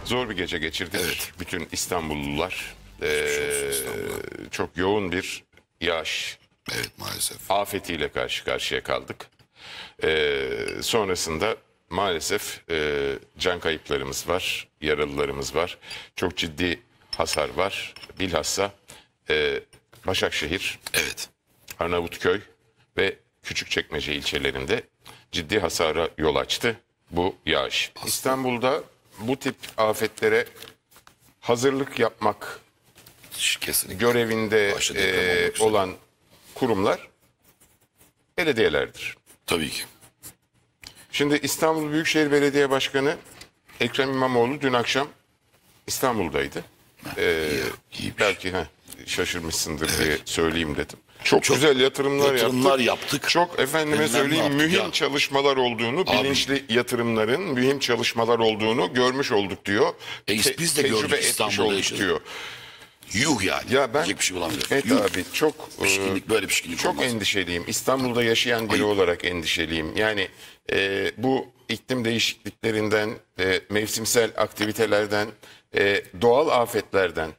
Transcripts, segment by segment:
Zor bir gece geçirdik. Evet. Bütün İstanbullular. İstanbul'a. Çok yoğun bir yağış Evet, maalesef. afetiyle karşı karşıya kaldık. Sonrasında maalesef can kayıplarımız var, yaralılarımız var. Çok ciddi hasar var. Bilhassa Başakşehir, Evet. Arnavutköy ve Küçükçekmece ilçelerinde ciddi hasara yol açtı bu yağış. İstanbul'da bu tip afetlere hazırlık yapmak Kesinlikle. görevinde Başta deprem olmak üzere. olan kurumlar belediyelerdir. Tabii ki. Şimdi İstanbul Büyükşehir Belediye Başkanı Ekrem İmamoğlu dün akşam İstanbul'daydı. İyiymiş. Belki şaşırmışsındır diye söyleyeyim dedim. Çok güzel yatırımlar yaptık. Çok efendime Bilmem ne söyleyeyim yaptık mühim ya. çalışmalar olduğunu, bilinçli yatırımların mühim çalışmalar olduğunu görmüş olduk diyor. Biz de gördük, Tecrübe etmiş İstanbul'da olduk yaşadık. diyor. Yuh yani. Ya ben Diyecek bir şey bulamıyorum. evet Yuh. abi çok Pişkinlik, böyle pişkinlik çok olmaz. endişeliyim. İstanbul'da yaşayan biri olarak endişeliyim. Yani bu iklim değişikliklerinden, mevsimsel aktivitelerden, doğal afetlerden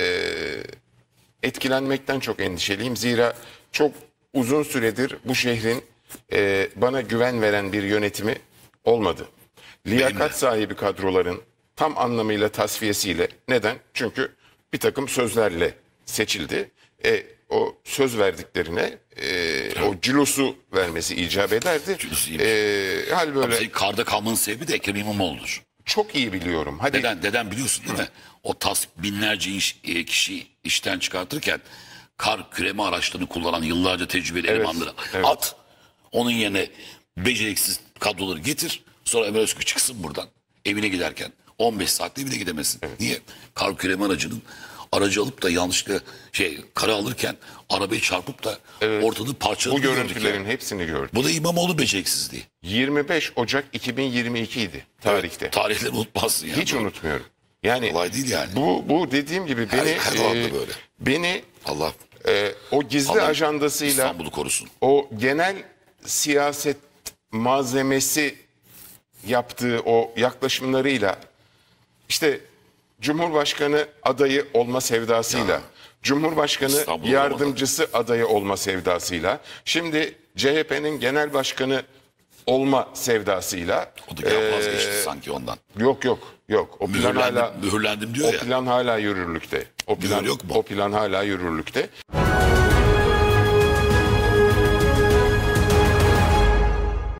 etkilenmekten çok endişeliyim. Zira çok uzun süredir bu şehrin bana güven veren bir yönetimi olmadı. Liyakat sahibi kadroların tam anlamıyla tasfiyesiyle. Neden? Çünkü bir takım sözlerle seçildi. O söz verdiklerine o cülusu vermesi icap ederdi. Cülusu Hal böyle Senin karda kalmanın sebebi de Ekrem İmamoğlu'dur. çok iyi biliyorum. Hadi Neden biliyorsun değil mi? O binlerce kişi işten çıkartırken kar küreme araçlarını kullanan yıllarca tecrübeli elemanları at. Onun yerine beceriksiz kadroları getir. Sonra Ömer Özkü çıksın buradan. Evine giderken 15 saatte bile gidemesin. Niye? Kar küreme aracı alıp da yanlışlıkla kara alırken arabayı çarpıp da ortalığı bu parçaladığını gördük görüntülerin ya. hepsini gördüm. Bu da İmamoğlu beceriksizliği. 25 Ocak 2022 idi tarihte. Tarihleri unutmazsın ya. Hiç unutmuyorum. Yani Kolay değil yani. bu dediğim gibi Her alanda böyle. beni Allah o gizli Allah ajandasıyla İstanbul'u korusun. o genel siyaset malzemesi yaptığı o yaklaşımlarıyla işte Cumhurbaşkanı adayı olma sevdasıyla, Cumhurbaşkanı İstanbul'u yardımcısı adayı olma sevdasıyla, şimdi CHP'nin genel başkanı olma sevdasıyla. O da vazgeçti sanki ondan. Yok. O plan hala Mühürlendim diyor ya. plan hala yürürlükte. O plan yok mu? O plan hala yürürlükte.